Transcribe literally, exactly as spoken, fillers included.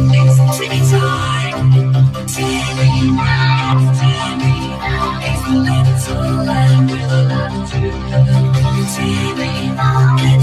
It's Timmy time. Timmy now, Timmy now. It's a little lamb with a lot to do. Timmy now.